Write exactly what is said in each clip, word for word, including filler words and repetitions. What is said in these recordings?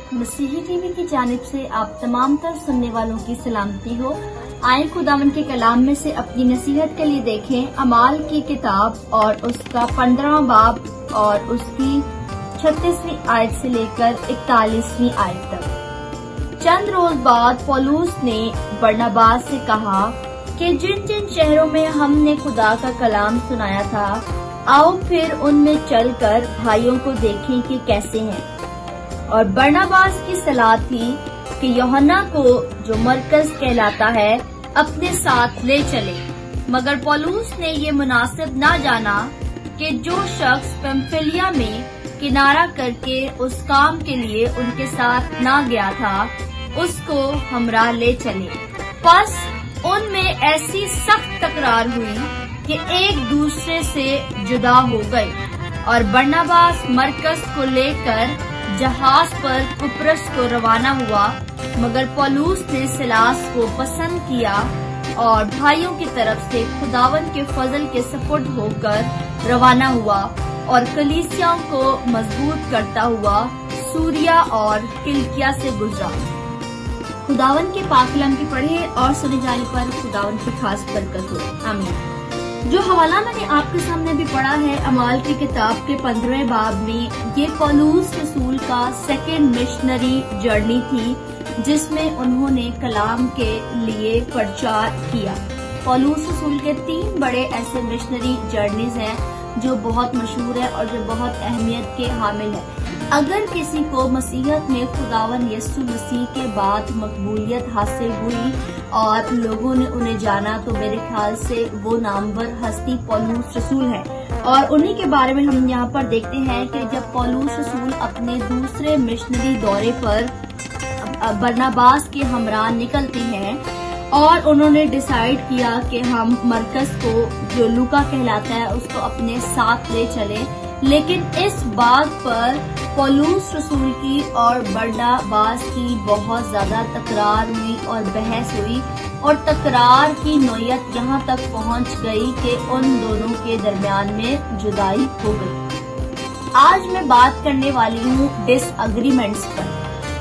मसीही टीवी की जानिब से आप तमाम तर सुनने वालों की सलामती हो। आए खुदावन के कलाम में से अपनी नसीहत के लिए देखें अमाल की किताब और उसका पंद्रहवां बाब और उसकी छत्तीसवीं आयत से लेकर इकतालीसवीं आयत तक। चंद रोज बाद पौलुस ने बरनबास से कहा कि जिन जिन शहरों में हमने खुदा का कलाम सुनाया था, आओ फिर उनमें चलकर भाइयों को देखें कि कैसे हैं। और बरनबास की सलाह थी कि यूहन्ना को, जो मरकज कहलाता है, अपने साथ ले चले। मगर पौलुस ने ये मुनासिब न जाना कि जो शख्स पंफिलिया में किनारा करके उस काम के लिए उनके साथ न गया था, उसको हमरा ले चले। बस उनमें ऐसी सख्त तकरार हुई कि एक दूसरे से जुदा हो गए और बरनबास मरकज को लेकर जहाज पर कुप्रोस को रवाना हुआ। मगर पौलुस ने सिलास को पसंद किया और भाइयों की तरफ से खुदावन के फजल के सपुर्द होकर रवाना हुआ और कलीसियाओं को मजबूत करता हुआ सूरिया और किलिकिया से गुजरा। खुदावन के पाक कलाम की पढ़े और सुने जाने पर खुदावन की खास बरकत हो। आमीन। जो हवाला मैंने आपके सामने भी पढ़ा है अमाल की किताब के पंद्रहवें बाब में, ये पौलुस रसूल का सेकेंड मिशनरी जर्नी थी जिसमें उन्होंने कलाम के लिए प्रचार किया। पौलुस रसूल के तीन बड़े ऐसे मिशनरी जर्नीज हैं जो बहुत मशहूर है और जो बहुत अहमियत के हामिल है। अगर किसी को मसीहत में खुदावन यीशु मसीह के बाद मकबूलियत हासिल हुई और लोगों ने उन्हें जाना, तो मेरे ख्याल से वो नामवर हस्ती पौलुस रसूल है। और उन्हीं के बारे में हम यहाँ पर देखते हैं कि जब पौलुस रसूल अपने दूसरे मिशनरी दौरे पर बरनबास के हमरा निकलते हैं और उन्होंने डिसाइड किया कि हम मरकज को, जो लूका कहलाता है, उसको अपने साथ ले चले। लेकिन इस बात पर पौलुस रसूल की और बरनबास की बहुत ज्यादा तकरार हुई और बहस हुई और तकरार की नौयत यहाँ तक पहुँच गई कि उन दोनों के दरमियान में जुदाई हो गई। आज मैं बात करने वाली हूँ डिसएग्रीमेंट्स पर।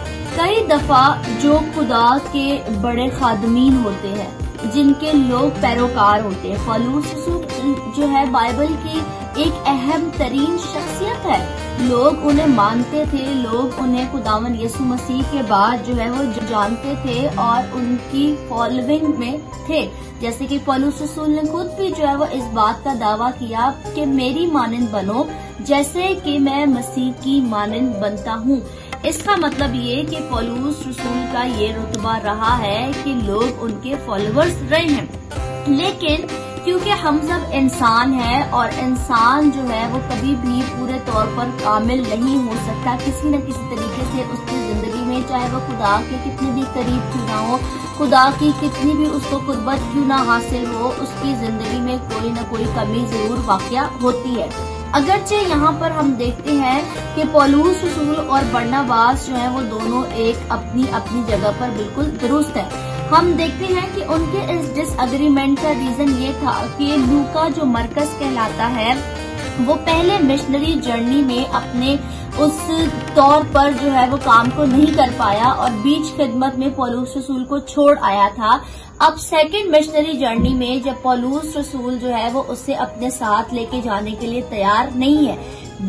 कई दफा जो खुदा के बड़े खादमीन होते हैं, जिनके लोग पैरोकार होते हैं, पौलुस रसूल जो है बाइबल की एक अहम तरीन शख्सियत है। लोग उन्हें मानते थे, लोग उन्हें खुदावन यीशु मसीह के बाद जो है वो जानते थे और उनकी फॉलोइंग में थे। जैसे कि पौलुस रसूल ने खुद भी जो है वो इस बात का दावा किया कि मेरी मानंद बनो जैसे कि मैं मसीह की मानंद बनता हूँ। इसका मतलब ये कि पौलुस रसूल का ये रुतबा रहा है कि लोग उनके फॉलोअर्स रहे हैं। लेकिन क्योंकि हम सब इंसान हैं और इंसान जो है वो कभी भी पूरे तौर पर कामिल नहीं हो सकता, किसी न किसी तरीके से उसकी जिंदगी में, चाहे वो खुदा के कितने भी करीब क्यों ना हो, खुदा की कितनी भी उसको कुर्बत क्यों ना हासिल हो, उसकी जिंदगी में कोई न कोई कमी जरूर वाक़या होती है। अगरचे यहाँ पर हम देखते हैं कि पौलुस रसूल और बरनबास जो है वो दोनों एक अपनी अपनी जगह पर बिल्कुल दुरुस्त है। हम देखते हैं कि उनके इस डिसएग्रीमेंट का रीजन ये था कि लूका, जो मरकज कहलाता है, वो पहले मिशनरी जर्नी में अपने उस तौर पर जो है वो काम को नहीं कर पाया और बीच खिदमत में पौलुस रसूल को छोड़ आया था। अब सेकंड मिशनरी जर्नी में जब पौलुस रसूल जो है वो उसे अपने साथ लेके जाने के लिए तैयार नहीं है।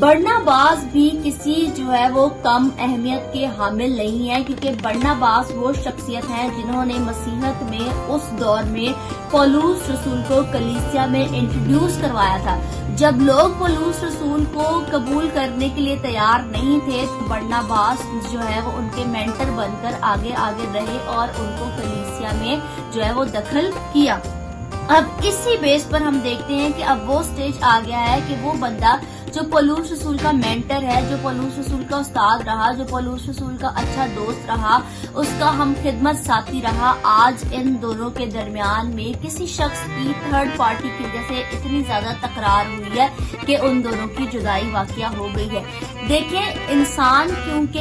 बरनबास भी किसी जो है वो कम अहमियत के हामिल नहीं है, क्योंकि बरनबास वो शख्सियत है जिन्होंने मसीहत में उस दौर में पौलुस रसूल को कलीसिया में इंट्रोड्यूस करवाया था। जब लोग पौलुस रसूल को कबूल करने के लिए तैयार नहीं थे, तो बरनबास जो है वो उनके मेंटर बनकर आगे आगे रहे और उनको कलीसिया में जो है वो दखल किया। अब इसी बेस पर हम देखते हैं कि अब वो स्टेज आ गया है कि वो बंदा जो पौलुस रसूल का मेंटर है, जो पौलुस रसूल का उस्ताद रहा, जो पौलुस रसूल का अच्छा दोस्त रहा, उसका हम खिदमत साथी रहा, आज इन दोनों के दरमियान में किसी शख्स की, थर्ड पार्टी की वजह से इतनी ज्यादा तकरार हुई है कि उन दोनों की जुदाई वाक़या हो गई है। देखिए, इंसान क्योंकि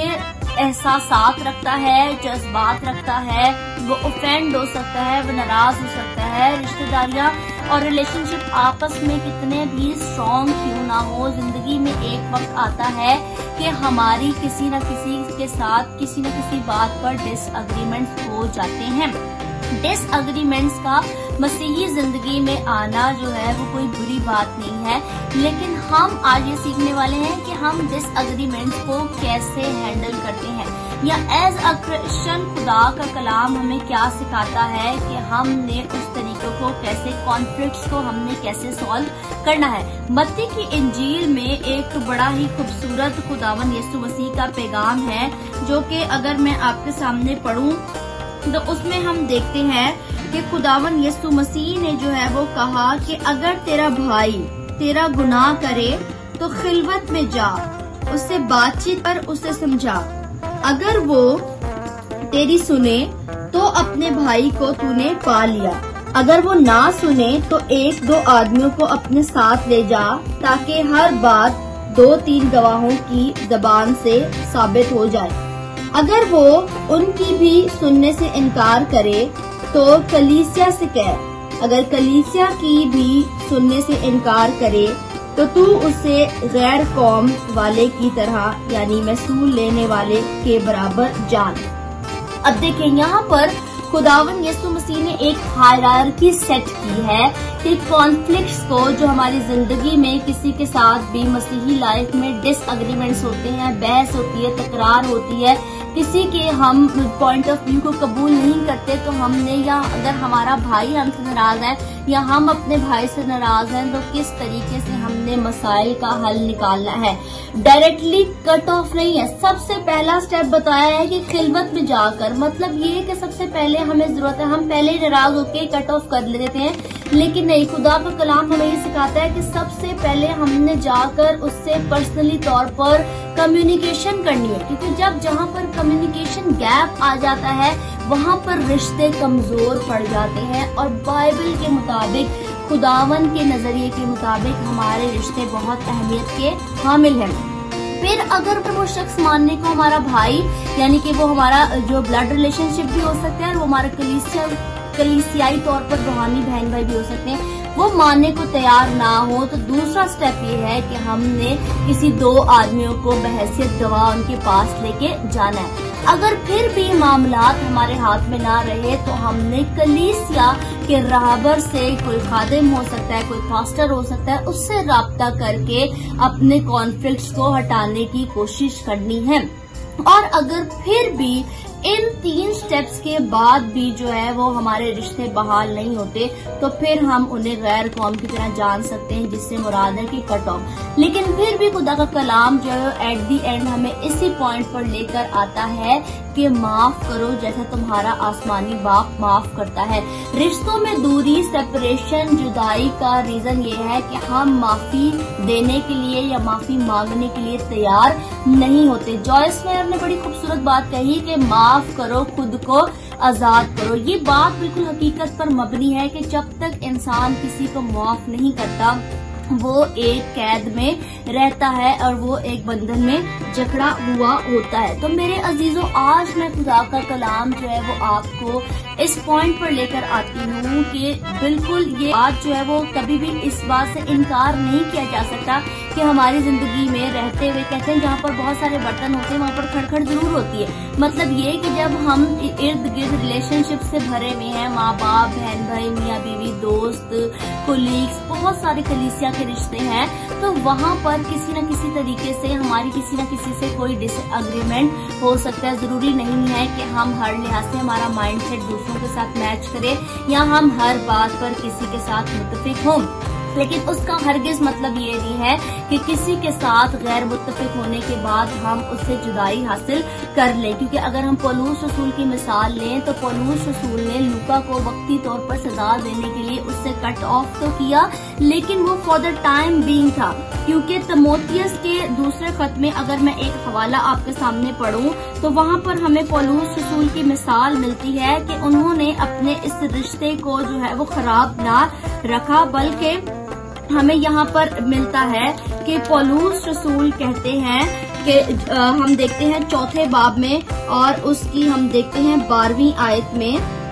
एहसासात रखता है, जज्बात रखता है, वो ऑफेंड हो सकता है, वो नाराज हो सकता है, रिश्तेदारियां और रिलेशनशिप आपस में कितने भी स्ट्रॉन्ग क्यों ना हो, जिंदगी में एक वक्त आता है कि हमारी किसी न किसी के साथ किसी न किसी बात पर डिसएग्रीमेंट्स हो जाते हैं। डिसएग्रीमेंट्स का मसीही जिंदगी में आना जो है वो कोई बुरी बात नहीं है, लेकिन हम आज ये सीखने वाले हैं कि हम डिसएग्रीमेंट्स को कैसे हैंडल करते हैं, या एज अ क्रिश्चियन खुदा का कलाम हमें क्या सिखाता है कि हमने उस तरीकों को कैसे, कॉन्फ्लिक्ट्स को हमने कैसे सॉल्व करना है। मत्ती की इंजील में एक बड़ा ही खूबसूरत खुदावन यीशु मसीह का पैगाम है, जो कि अगर मैं आपके सामने पढ़ूं तो उसमें हम देखते हैं कि खुदावन यीशु मसीह ने जो है वो कहा कि अगर तेरा भाई तेरा गुनाह करे तो खिलवत में जा, उससे बातचीत कर, उसे समझा। अगर वो तेरी सुने तो अपने भाई को तूने पा लिया, अगर वो ना सुने तो एक दो आदमियों को अपने साथ ले जा, ताकि हर बात दो तीन गवाहों की जबान से साबित हो जाए। अगर वो उनकी भी सुनने से इनकार करे तो कलीसिया से कह, अगर कलीसिया की भी सुनने से इनकार करे तो तू उसे गैर कौम वाले की तरह यानी महसूल लेने वाले के बराबर जान। अब देखें, यहाँ पर खुदावन यीशु मसीह ने एक हायरार्की सेट की है कि कॉन्फ्लिक्ट्स को, जो हमारी जिंदगी में किसी के साथ भी मसीही लाइफ में डिसएग्रीमेंट्स होते हैं, बहस होती है, तकरार होती है, किसी के हम पॉइंट ऑफ व्यू को कबूल नहीं करते तो हमने, या अगर हमारा भाई हमसे नाराज है या हम अपने भाई से नाराज हैं, तो किस तरीके से हमने मसाइल का हल निकालना है। डायरेक्टली कट ऑफ नहीं है। सबसे पहला स्टेप बताया है कि खिलवत में जाकर, मतलब ये कि सबसे पहले हमें जरूरत है, हम पहले ही नाराज होके कट ऑफ कर लेते हैं, लेकिन नहीं, खुदा का कलाम हमें ये सिखाता है कि सबसे पहले हमने जाकर उससे पर्सनली तौर पर कम्युनिकेशन करनी है, क्योंकि जब जहाँ पर कम्युनिकेशन गैप आ जाता है वहाँ पर रिश्ते कमजोर पड़ जाते हैं, और बाइबल के मुताबिक, खुदावन के नजरिए के मुताबिक हमारे रिश्ते बहुत अहमियत के हामिल हैं। फिर अगर वो शख्स मानने को, हमारा भाई यानी कि वो हमारा जो ब्लड रिलेशनशिप भी हो सकता है और वो हमारा कलीसिया कलीसियाई तौर पर रूहानी बहन भाई भी हो सकते हैं, वो मानने को तैयार ना हो, तो दूसरा स्टेप ये है कि हमने किसी दो आदमियों को बहैसियत गवाह उनके पास लेके जाना है। अगर फिर भी मामलात हमारे हाथ में ना रहे तो हमने कलीसिया के राहबर से, कोई खादिम हो सकता है, कोई पास्टर हो सकता है, उससे राब्ता करके अपने कॉन्फ्लिक्ट्स को हटाने की कोशिश करनी है। और अगर फिर भी इन तीन स्टेप्स के बाद भी जो है वो हमारे रिश्ते बहाल नहीं होते, तो फिर हम उन्हें गैर कौम की तरह जान सकते हैं, जिससे मुराद है कि कट ऑफ। लेकिन फिर भी खुदा का कलाम जो है एट दी एंड हमें इसी पॉइंट पर लेकर आता है कि माफ करो जैसा तुम्हारा आसमानी बाप माफ करता है। रिश्तों में दूरी, सेपरेशन, जुदाई का रीजन ये है कि हम माफी देने के लिए या माफी मांगने के लिए तैयार नहीं होते। जॉयस मेयर ने बड़ी खूबसूरत बात कही कि माफ करो, खुद को आजाद करो। ये बात बिल्कुल हकीकत पर मबनी है कि जब तक इंसान किसी को माफ नहीं करता वो एक कैद में रहता है और वो एक बंधन में जकड़ा हुआ होता है। तो मेरे अजीजों, आज मैं खुदा का कलाम जो है वो आपको इस पॉइंट पर लेकर आती हूँ कि बिल्कुल ये बात जो है वो कभी भी इस बात से इनकार नहीं किया जा सकता कि हमारी जिंदगी में रहते हुए, कहते हैं जहाँ पर बहुत सारे बटन होते हैं वहाँ पर खड़खड़ जरूर होती है। मतलब ये कि जब हम इर्द गिर्द रिलेशनशिप से भरे हुए हैं, माँ बाप, बहन भाई, मियाँ बीवी, दोस्त, कोलीग्स, बहुत सारे कलीसिया के रिश्ते हैं, तो वहाँ पर किसी न किसी तरीके से हमारी किसी न किसी से कोई डिसएग्रीमेंट हो सकता है। जरूरी नहीं है कि हम हर लिहाज से हमारा माइंडसेट दूसरों के साथ मैच करें या हम हर बात पर किसी के साथ मुत्तफिक हों, लेकिन उसका हरगिज मतलब ये नहीं है कि किसी के साथ गैर मुत्तफिक होने के बाद हम उससे जुदाई हासिल कर लें। क्योंकि अगर हम पौलुस रसूल की मिसाल लें तो पौलुस रसूल ने लूका को वक्ती तौर पर सजा देने के लिए उससे कट ऑफ तो किया, लेकिन वो फॉर द टाइम बीइंग था। क्योंकि तिमोथियस के दूसरे खत में अगर मैं एक हवाला आपके सामने पढ़ूं तो वहाँ पर हमें पौलुस रसूल की मिसाल मिलती है कि उन्होंने अपने इस रिश्ते को जो है वो खराब ना रखा, बल्कि हमें यहाँ पर मिलता है कि पौलुस रसूल कहते हैं कि हम देखते हैं चौथे बाब में और उसकी हम देखते हैं बारहवीं आयत में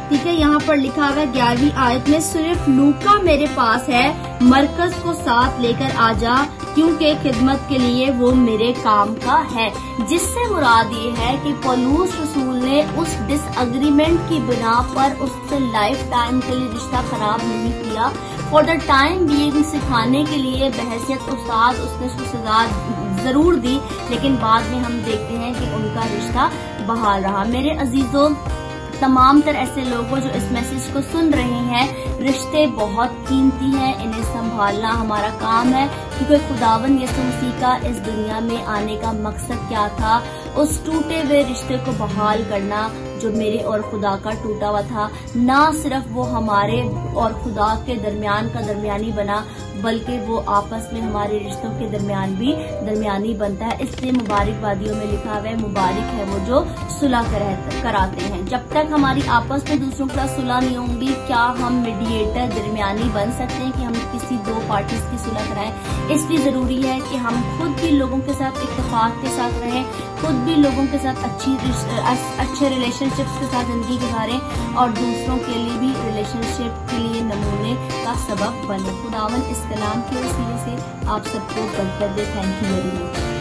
ठीक है, यहाँ पर लिखा हुआ है ग्यारहवीं आयत में, सिर्फ लूका मेरे पास है, मरकज को साथ लेकर आ जा, क्योंकि खिदमत के लिए वो मेरे काम का है। जिससे मुराद ये है कि पौलुस रसूल ने उस डिसएग्रीमेंट की बिना पर उससे लाइफ टाइम के लिए रिश्ता खराब नहीं किया। फॉर द टाइम बीइंग सिखाने के लिए बहैसियत उस्ताद उसने उसको सजा जरूर दी, लेकिन बाद में हम देखते हैं कि उनका रिश्ता बहाल रहा। मेरे अजीजों, तमाम तर ऐसे लोगों जो इस मैसेज को सुन रहे हैं, रिश्ते बहुत कीमती हैं, इन्हें संभालना हमारा काम है, क्योंकि खुदावन यीशु मसीह का इस दुनिया में आने का मकसद क्या था? उस टूटे हुए रिश्ते को बहाल करना जो मेरे और खुदा का टूटा हुआ था। ना सिर्फ वो हमारे और खुदा के दरमियान का दरमियानी बना, बल्कि वो आपस में हमारे रिश्तों के दरमियान भी दरमियानी बनता है। इसलिए मुबारकबादियों में लिखा हुआ है, मुबारक है वो जो सुलह कराते हैं। जब तक हमारी आपस में दूसरों के साथ सुलह नहीं होंगी, क्या हम मीडिएटर दरमियानी बन सकते हैं कि हम किसी दो पार्टीज की सुलह कराएं? इसलिए जरूरी है कि हम खुद भी लोगों के साथ इत्तेफाक के साथ रहें, खुद भी लोगों के साथ अच्छी अच्छे रिलेशनशिप्स के साथ जिंदगी गुजारें और दूसरों के लिए भी रिलेशनशिप के लिए नमूने का सबब बने। खुदावन इस कलाम के वसीले से आप सबको बरकत दे। Thank you very much.